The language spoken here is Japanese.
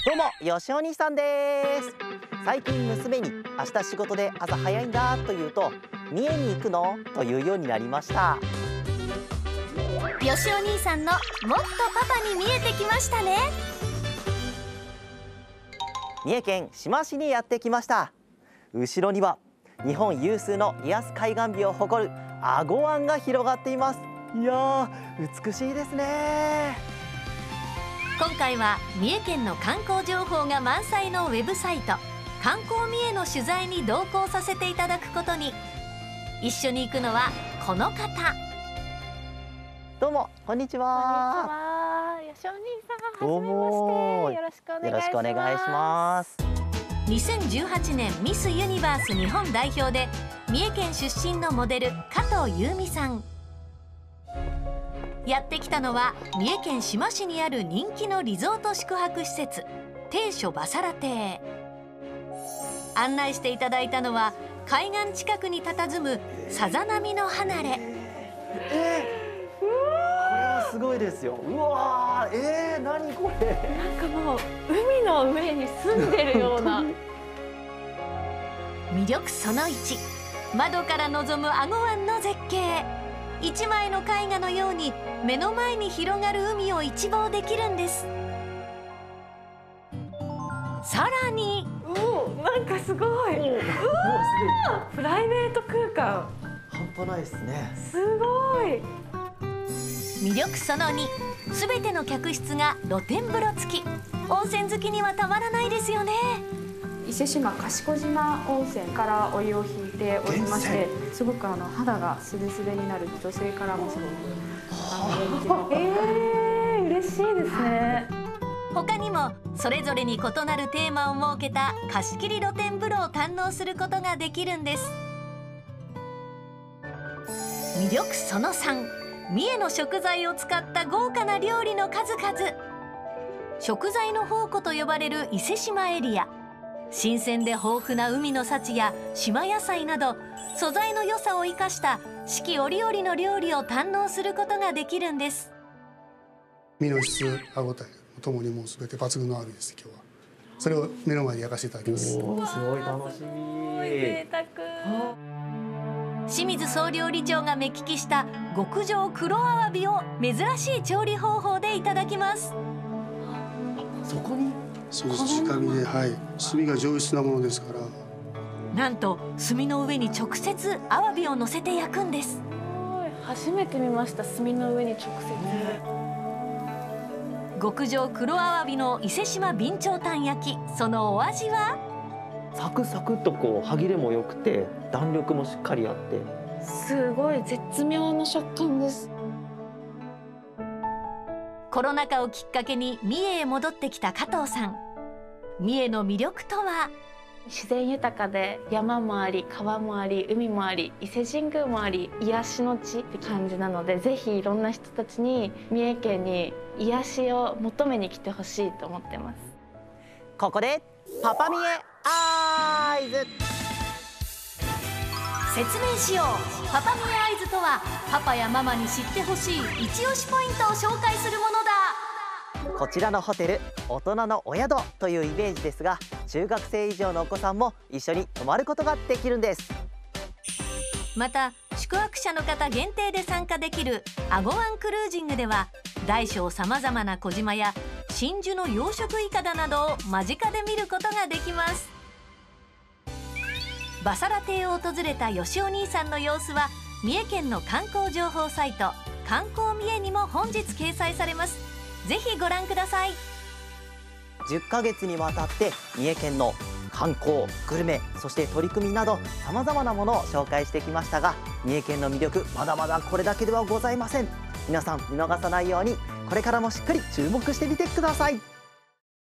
どうも、よしお兄さんです。最近娘に明日仕事で朝早いんだと言うと、三重に行くのというようになりました。 よしお兄さんのもっとパパに見えてきましたね。 三重県志摩市にやってきました。後ろには日本有数のリアス海岸美を誇る英虞湾が広がっています。いやー、美しいですね。 今回は三重県の観光情報が満載のウェブサイト観光三重の取材に同行させていただくことに。一緒に行くのはこの方。 どうも、こんにちは。 こんにちは。よしお兄さん、 どうもはじめまして。よろしくお願いします。 よろしくお願いします。 2018年ミスユニバース日本代表で三重県出身のモデル加藤優美さん。やってきたのは三重県志摩市にある人気のリゾート宿泊施設定所バサラ亭。案内していただいたのは海岸近くに佇むさざ波の離れ。 これはすごいですよ。うわー、何これ。 なんかもう海の上に住んでるような魅力その1、窓から望む英虞湾の絶景。一枚の絵画のように目の前に広がる海を一望できるんです。さらになんかすごい。プライベート空間半端ないですね。 すごい。 魅力その2、すべての客室が露天風呂付き。温泉好きにはたまらないですよね。 伊勢志摩賢島温泉からお湯を引いておりまして、すごく肌がスレスレになる女性からもすごく嬉しいですね。 他にもそれぞれに異なるテーマを設けた貸し切り露天風呂を堪能することができるんです。魅力その3、三重の食材を使った豪華な料理の数々。食材の宝庫と呼ばれる伊勢志摩エリア。新鮮で豊富な海の幸や島野菜など素材の良さを生かした四季折々の料理を堪能することができるんです。 身の質、歯ごたえともにもう全て抜群のあるです。今日はそれを目の前で焼かせていただきます。 すごい楽しみ。 贅沢。 清水総料理長が目利きした極上黒アワビを珍しい調理方法でいただきます。 そこにそうです。直火で、はい、炭が上質なものですから。 なんと炭の上に直接アワビを乗せて焼くんです。 初めて見ました。炭の上に直接。 極上黒アワビの伊勢志摩備長炭焼き、そのお味は？ サクサクっと歯切れも良くて弾力もしっかりあって、 すごい絶妙な食感です。 コロナ禍をきっかけに三重へ戻ってきた加藤さん。三重の魅力とは？ 自然豊かで山もあり川もあり海もあり伊勢神宮もあり癒しの地って感じなので、ぜひいろんな人たちに三重県に癒しを求めに来てほしいと思ってます。 ここでパパ三重アイズ。 説明しよう。パパ三重アイズとはパパやママに知ってほしい一押しポイントを紹介するものだ。 こちらのホテル、大人のお宿というイメージですが、中学生以上のお子さんも一緒に泊まることができるんです。 また宿泊者の方限定で参加できる英虞湾クルージングでは、大小さまざまな小島や真珠の養殖いかだなどを間近で見ることができます。バサラ亭を訪れたよしお兄さんの様子は三重県の観光情報サイト観光三重にも本日掲載されます。ぜひご覧ください。 10ヶ月にわたって三重県の観光、グルメ、そして取り組みなどさまざまなものを紹介してきましたが、三重県の魅力まだまだこれだけではございません。皆さん見逃さないようにこれからもしっかり注目してみてください。